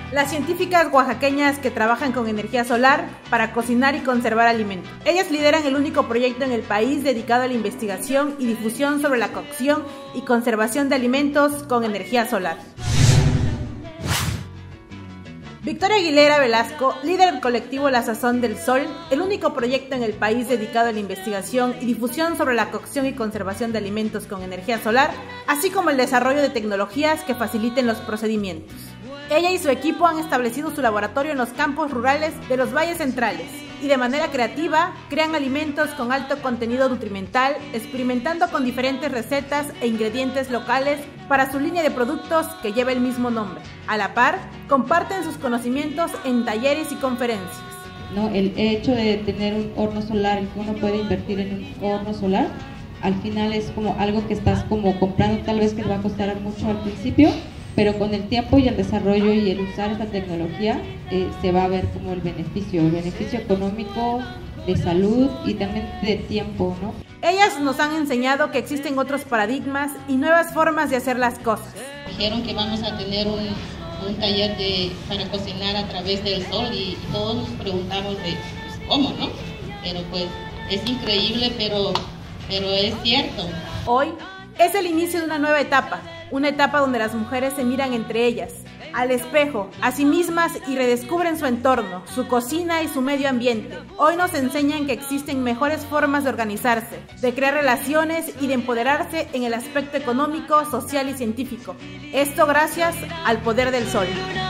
las científicas oaxaqueñas que trabajan con energía solar para cocinar y conservar alimentos. Ellas lideran el único proyecto en el país dedicado a la investigación y difusión sobre la cocción y conservación de alimentos con energía solar. Victoria Aguilera Velasco, líder del colectivo La Sazón del Sol, el único proyecto en el país dedicado a la investigación y difusión sobre la cocción y conservación de alimentos con energía solar, así como el desarrollo de tecnologías que faciliten los procedimientos. Ella y su equipo han establecido su laboratorio en los campos rurales de los valles centrales y de manera creativa crean alimentos con alto contenido nutrimental, experimentando con diferentes recetas e ingredientes locales para su línea de productos que lleva el mismo nombre. A la par, comparten sus conocimientos en talleres y conferencias. El hecho de tener un horno solar y que uno puede invertir en un horno solar, al final es como algo que estás como comprando, tal vez que te va a costar mucho al principio, pero con el tiempo y el desarrollo y el usar esta tecnología se va a ver como el beneficio económico, de salud y también de tiempo, ¿no? Ellas nos han enseñado que existen otros paradigmas y nuevas formas de hacer las cosas. Dijeron que vamos a tener un taller para cocinar a través del sol y todos nos preguntamos de pues, cómo, ¿no? Pero pues es increíble, pero es cierto. Hoy es el inicio de una nueva etapa, una etapa donde las mujeres se miran entre ellas, al espejo, a sí mismas y redescubren su entorno, su cocina y su medio ambiente. Hoy nos enseñan que existen mejores formas de organizarse, de crear relaciones y de empoderarse en el aspecto económico, social y científico. Esto gracias al poder del sol.